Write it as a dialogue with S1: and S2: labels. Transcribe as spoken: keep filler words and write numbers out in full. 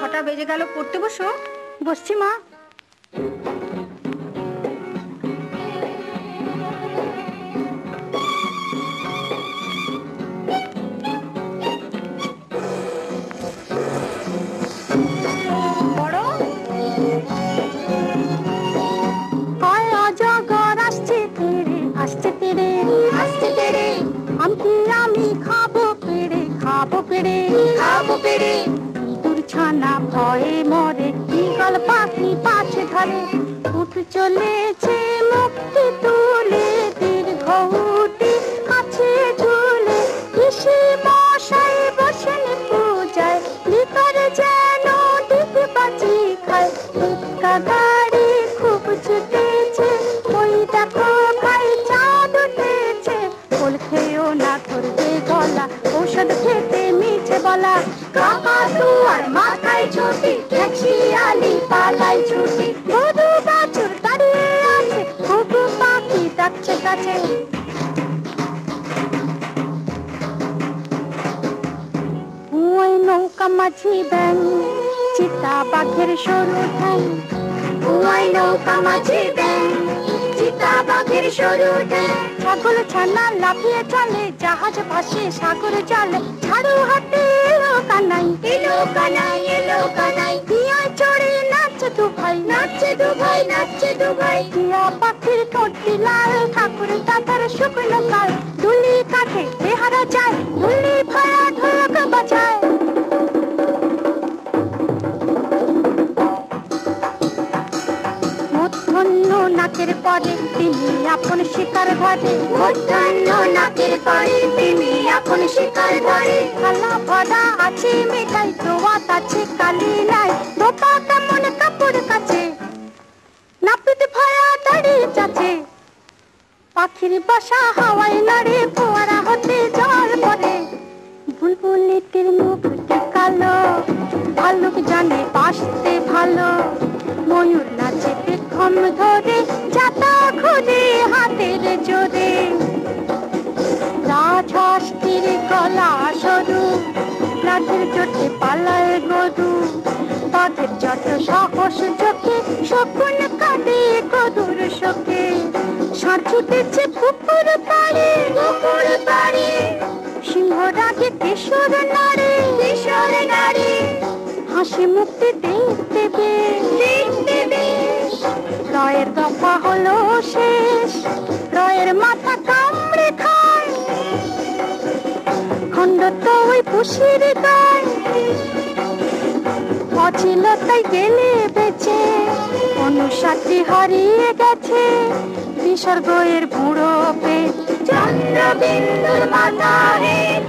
S1: ছটা বেজে গেল, পড়তে বসো। বসছি মা। ভয়ে মরে ঈগল পাখি পাছে ধরে উঠ চলেছে মুক্তি তুলে দীর্ঘ উঠে কাছে ঝুলে ঋষি মশাই বসেন পূজায় ভিতরে যেন ডিপ বাজি খায় টিক্কা গাড়ি খুব ছুটেছে ওই দেখো ভাই চাঁদ উঠেছে বল খেয়েও না ধরবে গলা ঔষধ খেতে মিছে বলা কাকা দুয়ার মাথায় ছুটি শিয়ালি পালাই ছুটি মধু বাছুর দাঁড়িয়ে আছে ঘুঘু পাখি ডাকছে কাছে ওই নৌকা মাঝি ব্যাং চিতা বাঘের সরু ঠ্যাং ওই নৌকা মাঝি ব্যাং চিতা বাঘের সরু ঠ্যাং ছাগল ছানা লাফিয়ে চলে জাহাজ ভাসে সাগর জলে ঝাড়ু হাতে এলো কানাই এলো কানাই এলো কানাই দিয়া চড়ে নাচে দু ভাই নাচে দু ভাই নাচে দু ভাই দিয়া পাখির ঠোঁটটি লাল ঠাকুর দাদার শুকনো কাল দুলি কাঠে বেহারা যায় দুলি ভাড়া ঢোলক বাজায় মধ্যাহ্ন নাকের পরে তিনি আপন শিকার ধরে মধ্যাহ্ন নাকের পরে তিনি আপন শিকার ধরে থালা ভরা আছে মিঠাই দোয়াত আছে কালি নাই দোপা কেমন কাপড় কাছে নাপিত ভরা দাঁড়িয়ে যাচ্ছে পাখির বাসা হাওয়ায় নাড়ে ফোয়ারা হতে জল পড়ে বুলবুলিটির মুখটি কালো ভালুক জানে বাসতে ভালো ময়ূর নাচে পেখম ধরে যাতা খুঁজে হাতের জোরে রাজহাঁসটির গলা সরু লাঠের চোটে পালায় গরু তাদের যত সাহস চোখে শকুন কাঁদে কদুর শোকে ষাঁড় ছুটেছে পুকুর পাড়ে পুকুর পাড়ে সিংহ রাগে কিশোর নাড়ে কিশোর নাড়ে হাসি মুক্তি দেখতে দেখতে বেশ রয়ের দফা হলো শেষ রয়ের মাথা কামড়ে খায় খন্ড তো ওই পুষির গায় অছিল তাই গেলে বেঁচে অনুসারী হারিয়ে গেছে বিসর্গের বুড়ো পেট চন্দ্রবিন্দুর মাথা